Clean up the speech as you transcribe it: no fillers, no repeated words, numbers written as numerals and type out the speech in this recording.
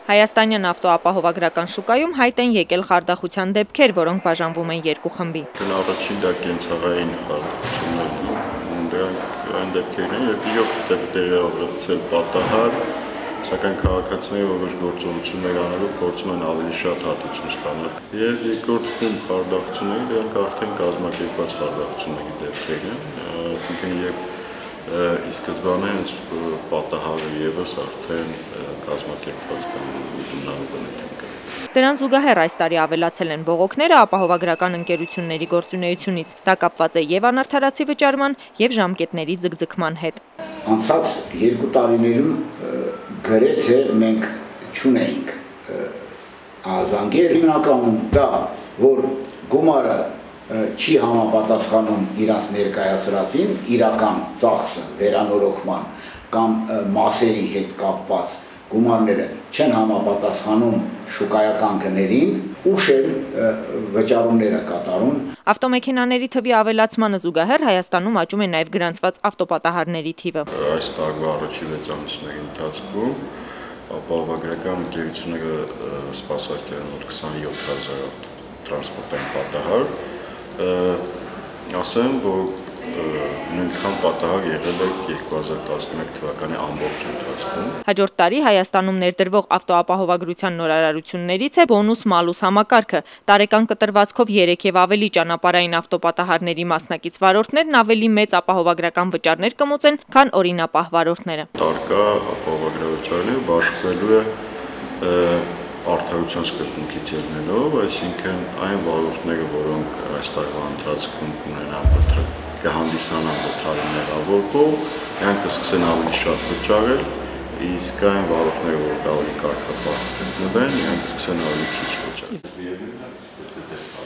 Հայաստանյան ավտոապահովագրական շուկայում հայտ են եկել խարդախության դեպքեր, որոնք բաժանվում են երկու խմբի։ Առաջին դա կենցաղային խարդախություններն են, դրանք այն դեպքերն են, երբ իրոք տեղի ունեցել պատահար, սակայն քաղաքացիները որոշ գործողություններ անելու փորձում են ավելի շատ հատուցում ստանալ։ Եվ երկրորդ խումբ խարդախությունները դրանք արդեն կազմակերպված խարդախությունների դեպքեր են, այսինքն երբ ի սկզբանե պատահարը ևս արդեն կազմակերպված կամ ուղղությունների բնույթ կա։ Դրան զուգահեռ այս տարի ավելացել են բողոքները ապահովագրական ընկերությունների գործունեությունից։ Դա կապված է եւ անարդարացի վճարման, եւ ժամկետների ձգձգման հետ։ Անցած 2 տարիներում գրեթե մենք չունեինք ազանգեր, հիմնականում դա, որ գումարը չի համապատասխանում իրաց ներկայացրածին, իրական ծախսը վերանորոգման կամ մասերի հետ կապված գումարները չեն համապատասխանում շուկայական գներին, ուշ են վճարումները կատարում։ Ավտոմեքենաների թվի ավելացմանը զուգահեռ Հայաստանում աճում է նաև գրանցված ավտոպատահարների թիվը։ Այս տարվա առաջին 6 ամիսների ընթացքում ապահովագրական ընկերությունները սպասարկել են մոտ 27000 ավտոտրանսպորտային պատահար, ասեմ, որ նույնքան պատահար եղել է 2011 թվականի ամբողջ ընթացքում։ Հաջորդ տարի Հայաստանում ներդրվող ավտոապահովագրության նորարարություններից է բոնուս-մալուս համակարգը։ Տարեկան կտրվածքով 3 եւ ավելի ճանապարհային ավտոպատահարների մասնակից վարորդներն ավելի մեծ ապահովագրական վճարներ կմուծեն, քան օրինապահ վարորդները։ Տարկա ապահովագրավճարները բաշխվելու է արդարության սկզբունքից ելնելով, այսինքն այն վարորդները, որոնք այս տարվա ընթացքում կունենան կհանդիսանան վթարի մեղավոր, նրանք կսկսեն ավելի շատ վճարել, իսկ այն վարորդները, որոնք ավելի կարգապահ գտնվեն, նրանք կսկսեն ավելի քիչ վճարել։